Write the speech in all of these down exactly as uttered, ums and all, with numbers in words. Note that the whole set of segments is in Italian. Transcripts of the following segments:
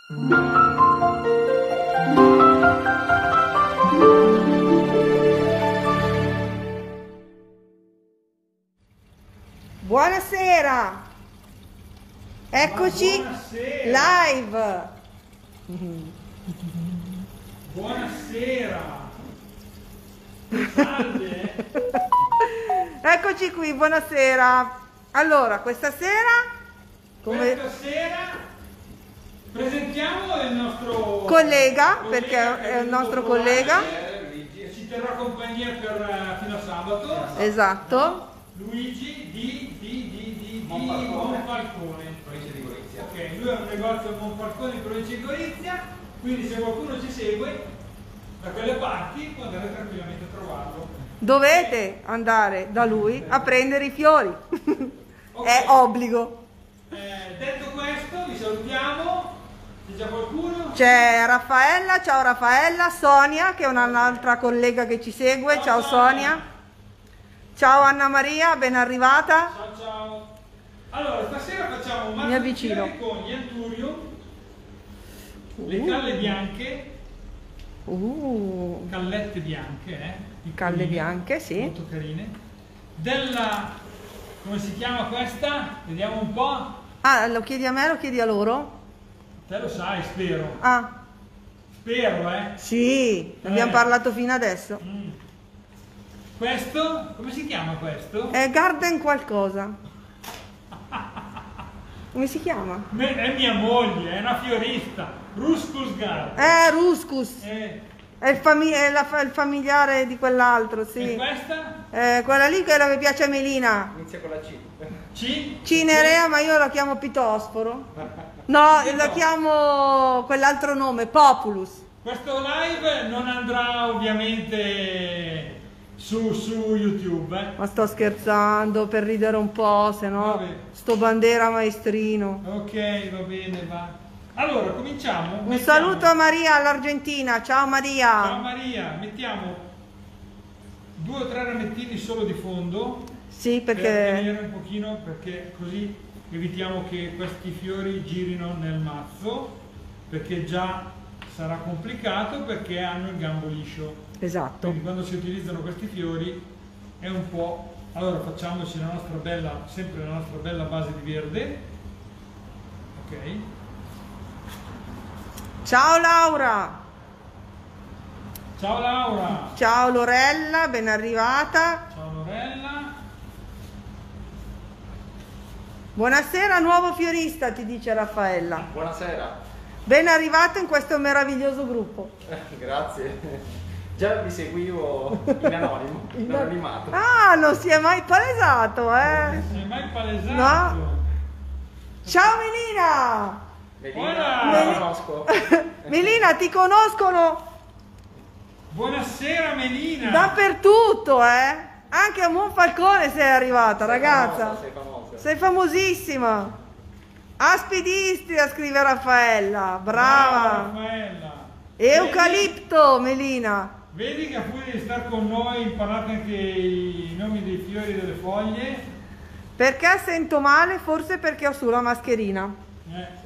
Buonasera, eccoci. Buonasera. Live. Buonasera. Salve. Eccoci qui, buonasera. Allora, questa sera come... questa sera presentiamo il nostro collega, collega perché è il nostro trovare, collega. eh, ci terrà compagnia per, fino a sabato. Esatto. Luigi di, di, di, di, di Monfalcone, provincia di Gorizia. Ok, lui ha un negozio a Monfalcone in provincia di Gorizia, quindi se qualcuno ci segue da quelle parti può andare tranquillamente a trovarlo. Dovete andare da lui a prendere i fiori. Okay. È obbligo. Eh, detto questo, vi salutiamo. C'è già qualcuno? C'è Raffaella, ciao Raffaella, Sonia che è un'altra collega che ci segue, ciao, ciao Sonia. Ciao Anna Maria, ben arrivata. Ciao ciao. Allora, stasera facciamo un Mi avvicino con gli Anturium, uh. le calle bianche, uh. callette bianche, eh? Calle bianche, sì. Molto carine. Della, come si chiama questa? Vediamo un po'. Ah, lo chiedi a me, lo chiedi a loro? Te lo sai, spero. Ah. Spero, eh? Sì, eh. abbiamo parlato fino adesso. Mm. Questo, come si chiama questo? È Garden qualcosa. Come si chiama? È mia moglie, è una fiorista. Ruscus Garden. Eh, Ruscus. Eh. È, il, fami è la, il familiare di quell'altro, sì. E questa? Eh, quella lì, quella che piace a Melina. Inizia con la C. C? Cinerea, ma io la chiamo Pitosforo. No, la chiamo quell'altro nome, Populus. Questo live non andrà ovviamente su, su YouTube. Eh. Ma sto scherzando per ridere un po', se no sto bandera maestrino. Ok, va bene, va. Allora, cominciamo. Un mettiamo... saluto a Maria all'Argentina, ciao Maria. Ciao Maria, mettiamo due o tre ramettini solo di fondo. Sì, perché... Per tenere un pochino, perché così evitiamo che questi fiori girino nel mazzo, perché già sarà complicato perché hanno il gambo liscio. Esatto. Quindi quando si utilizzano questi fiori è un po'... Allora facciamoci la nostra bella, sempre la nostra bella base di verde. Ok. Ciao Laura. Ciao Laura. Ciao Lorella, ben arrivata. Ciao Lorella. Buonasera nuovo fiorista, ti dice Raffaella. Buonasera. Ben arrivato in questo meraviglioso gruppo. Eh, grazie. Già vi seguivo in anonimo, in anonimato. Ah, non si è mai palesato, eh? Non si è mai palesato. No? Ciao Melina. Melina, Mel la conosco. Melina, ti conoscono? Buonasera Melina. Dappertutto, eh? Anche a Monfalcone sei arrivata, sei ragazza. Famosa, sei famosa. Sei famosissima. Aspidistria, scrive Raffaella. Brava. Brava Raffaella. Eucalipto, vedi, Melina. Vedi che a furia di stare con noi imparate anche i nomi dei fiori e delle foglie. Perché sento male? Forse perché ho sulla mascherina. Eh.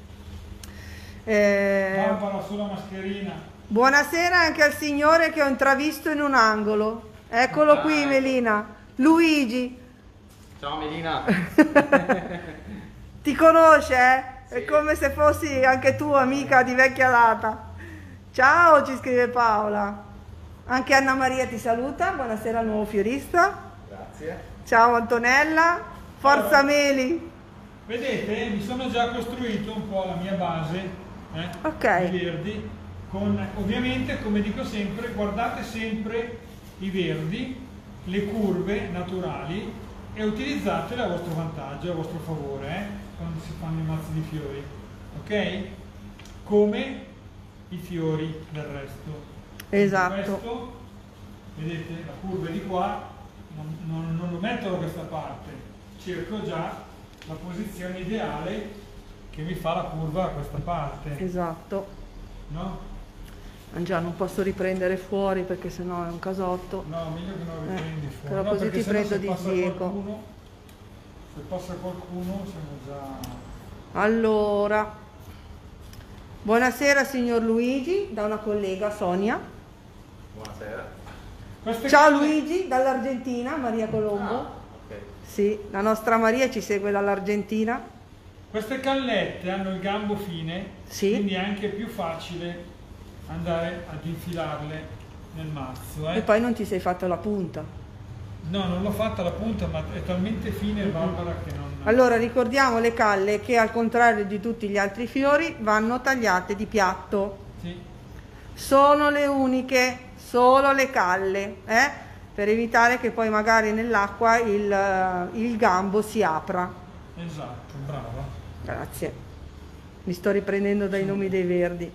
Eh, Barbara sulla mascherina. buonasera anche al signore che ho intravisto in un angolo. Eccolo ah, qui, Melina. Luigi. Ciao Melina. Ti conosce, eh? Sì. È come se fossi anche tu amica di vecchia data. Ciao, ci scrive Paola. Anche Anna Maria ti saluta. Buonasera al nuovo fiorista. Grazie. Ciao Antonella. Forza allora, Meli. Vedete, mi sono già costruito un po' la mia base. Eh, ok, i verdi, con ovviamente, come dico sempre, guardate sempre i verdi, le curve naturali e utilizzatele a vostro vantaggio, a vostro favore, eh, quando si fanno i mazzi di fiori, ok? Come i fiori del resto. Esatto. Questo, vedete, la curva è di qua, non, non, non lo metto da questa parte, cerco già la posizione ideale che mi fa la curva a questa parte. Esatto. No? Già, non posso riprendere fuori perché sennò è un casotto. No, meglio che non riprendi eh, fuori. Però no, così ti prendo di zieco. Qualcuno, se passa qualcuno siamo già... Allora, Buonasera signor Luigi, da una collega Sonia. Buonasera. Queste Ciao calle- Luigi, dall'Argentina, Maria Colombo. Ah, ok. Sì, la nostra Maria ci segue dall'Argentina. Queste callette hanno il gambo fine, Sì. quindi è anche più facile andare ad infilarle nel mazzo. Eh? E poi non ti sei fatto la punta. No, non l'ho fatta la punta, ma è talmente fine Barbara che non... Allora ricordiamo le calle che al contrario di tutti gli altri fiori vanno tagliate di piatto. Sì. Sono le uniche, solo le calle, eh? Per evitare che poi magari nell'acqua il, il gambo si apra. Esatto, brava. Grazie. Mi sto riprendendo dai nomi dei verdi.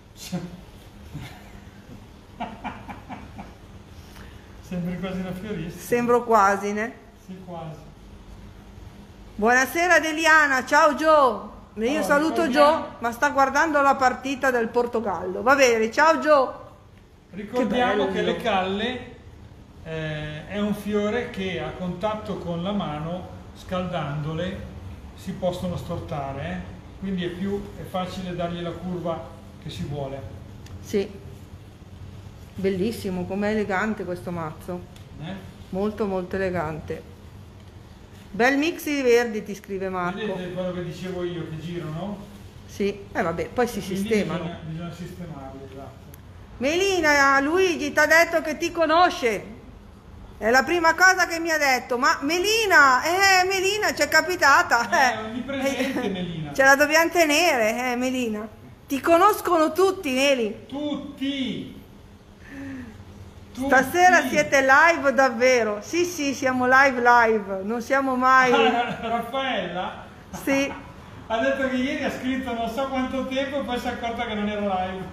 Sembri quasi una fiorista. Sembro quasi, ne? Sì, quasi. Buonasera Deliana, ciao Gio. Io Allora, saluto ricordiamo- Gio, ma sta guardando la partita del Portogallo. Va bene, ciao Gio. Ricordiamo Che che, bello. le calle eh, è un fiore che a contatto con la mano, scaldandole, si possono stortare, eh? Quindi è più è facile dargli la curva che si vuole. Sì. Bellissimo, com'è elegante questo mazzo. Eh? Molto molto elegante. Bel mix di verdi, ti scrive Marco. Vedete quello che dicevo io, che girano? Sì, eh vabbè, poi si Quindi sistemano. Bisogna, bisogna sistemarli, esatto. Melina, Luigi ti ha detto che ti conosce. È la prima cosa che mi ha detto. Ma Melina, eh Melina, c'è capitata. Eh, onnipresente, Melina. Ce la dobbiamo tenere, eh Melina. Ti conoscono tutti, Meli. Tutti! Tutti! Stasera siete live davvero. Sì, sì, siamo live live. Non siamo mai... Raffaella Sì. ha detto che ieri ha scritto non so quanto tempo e poi si è accorta che non ero live.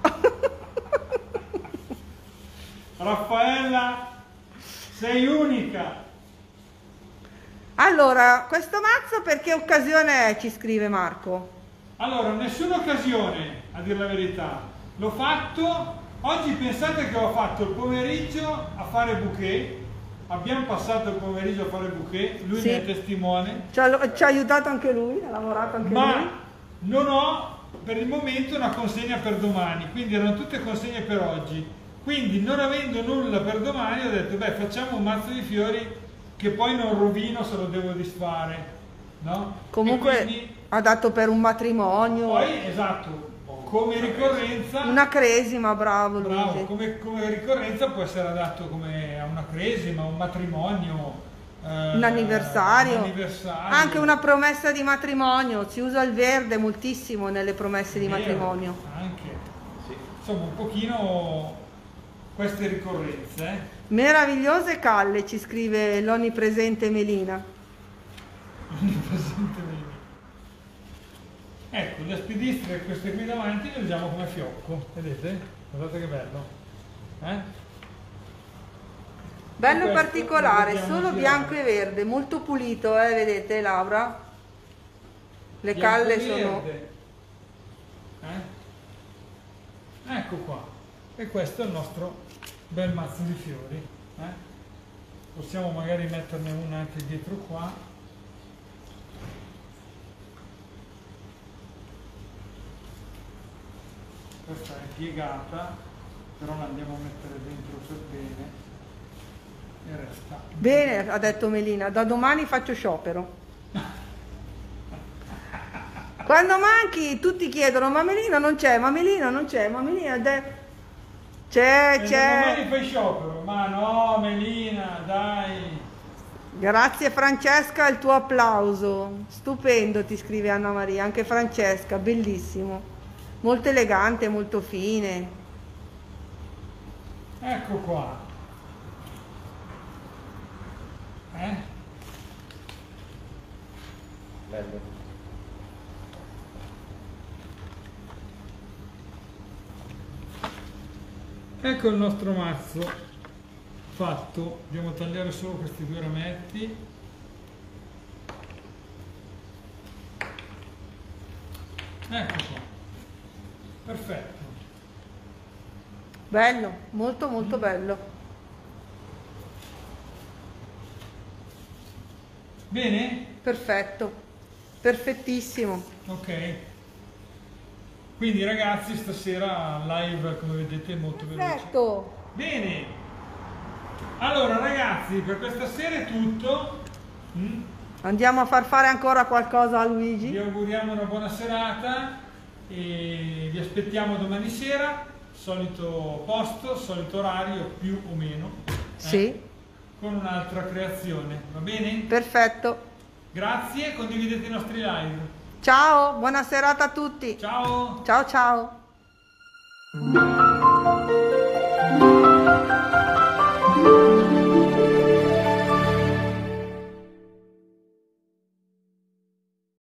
Raffaella, sei unica. Allora, questo mazzo per che occasione è? Ci scrive Marco. Allora, nessuna occasione, a dire la verità. L'ho fatto, oggi pensate che ho fatto il pomeriggio a fare bouquet, abbiamo passato il pomeriggio a fare bouquet, lui Sì. ne è testimone, Ci ha, ci ha aiutato anche lui, ha lavorato anche lui. ma non ho per il momento una consegna per domani, quindi erano tutte consegne per oggi. Quindi non avendo nulla per domani ho detto, beh, facciamo un mazzo di fiori che poi non rovino se lo devo disfare, no? Comunque E quindi ha dato per un matrimonio, poi, esatto, come ricorrenza, una cresima, bravo Luigi. bravo, come, come ricorrenza può essere adatto come a una cresima, un matrimonio, eh, un anniversario. un anniversario. Anche una promessa di matrimonio, si usa il verde moltissimo nelle promesse di Vero, matrimonio. Anche, Sì. insomma, un pochino queste ricorrenze. eh. Meravigliose calle, ci scrive l'onnipresente Melina. Presente bene. Ecco, le spidistre, queste qui davanti, le usiamo come fiocco, vedete? Guardate che bello. Eh? Bello Questo particolare, lo dobbiamo solo girare. bianco e verde, molto pulito, eh, vedete Laura? Le Bianco calle e sono... verde. Eh? Ecco qua. E questo è il nostro bel mazzo di fiori. eh? Possiamo magari metterne una anche dietro qua. Questa è piegata, però la andiamo a mettere dentro per bene e resta. Bene, ha detto Melina, da domani faccio sciopero. Quando manchi tutti chiedono, ma Melina non c'è, ma Melina non c'è, ma Melina de- c'è, E c'è. domani fai sciopero, ma no Melina, dai! Grazie Francesca al tuo applauso. Stupendo, ti scrive Anna Maria, anche Francesca, bellissimo. Molto elegante, molto fine. Ecco qua. Eh? Bello. Ecco il nostro mazzo fatto. Dobbiamo tagliare solo questi due rametti. Ecco qua. Perfetto. Bello, molto molto bello. Bene? Perfetto, perfettissimo. Ok. Quindi ragazzi, stasera live, come vedete, molto veloce. Perfetto. Bene, allora ragazzi, per questa sera è tutto. Mm? Andiamo a far fare ancora qualcosa a Vi Luigi. auguriamo una buona serata e vi aspettiamo domani sera, solito posto, solito orario, più o meno, eh, Sì, con un'altra creazione, va bene? perfetto. Grazie, condividete i nostri live. Ciao, buona serata a tutti. Ciao! Ciao ciao.